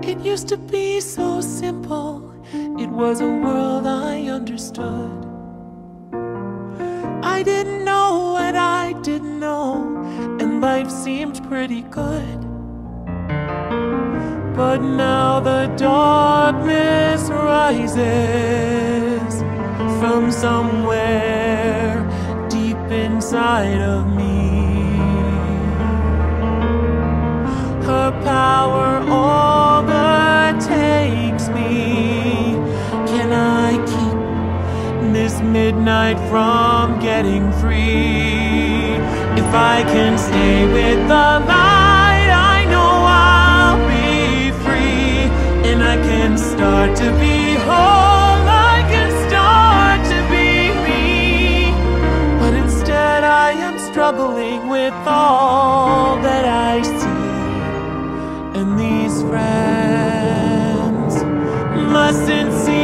It used to be so simple, it was a world I understood. I didn't know what I didn't know, and life seemed pretty good. But now the darkness rises from somewhere deep inside of me. Her power overtakes me. Can I keep this midnight from getting free? If I can stay with the light, I know I'll be free. And I can start to be whole, I can start to be me. But instead I am struggling with all that I see. And these friends mustn't see